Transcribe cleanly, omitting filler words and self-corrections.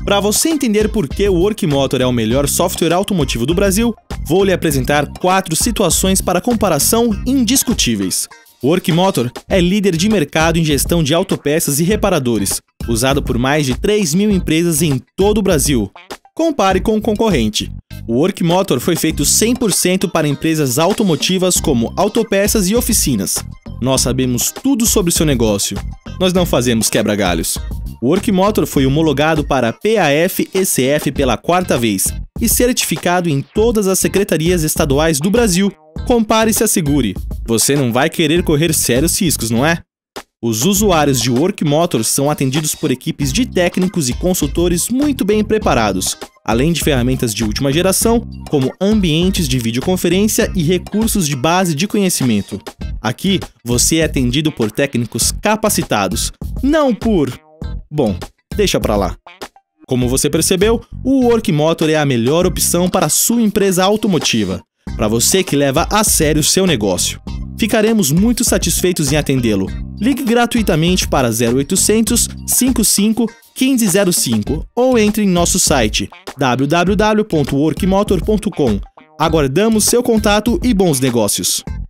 Para você entender por que o Workmotor é o melhor software automotivo do Brasil, vou lhe apresentar 4 situações para comparação indiscutíveis. O Workmotor é líder de mercado em gestão de autopeças e reparadores, usado por mais de 3.000 empresas em todo o Brasil. Compare com o concorrente. O Workmotor foi feito 100% para empresas automotivas como autopeças e oficinas. Nós sabemos tudo sobre o seu negócio. Nós não fazemos quebra-galhos. O Workmotor foi homologado para PAF-ECF pela 4ª vez e certificado em todas as secretarias estaduais do Brasil. Compare e se assegure. Você não vai querer correr sérios riscos, não é? Os usuários de Workmotor são atendidos por equipes de técnicos e consultores muito bem preparados, além de ferramentas de última geração, como ambientes de videoconferência e recursos de base de conhecimento. Aqui, você é atendido por técnicos capacitados, não por... Bom, deixa pra lá. Como você percebeu, o Workmotor é a melhor opção para a sua empresa automotiva, para você que leva a sério o seu negócio. Ficaremos muito satisfeitos em atendê-lo. Ligue gratuitamente para 0800 55 1505 ou entre em nosso site www.workmotor.com. Aguardamos seu contato e bons negócios!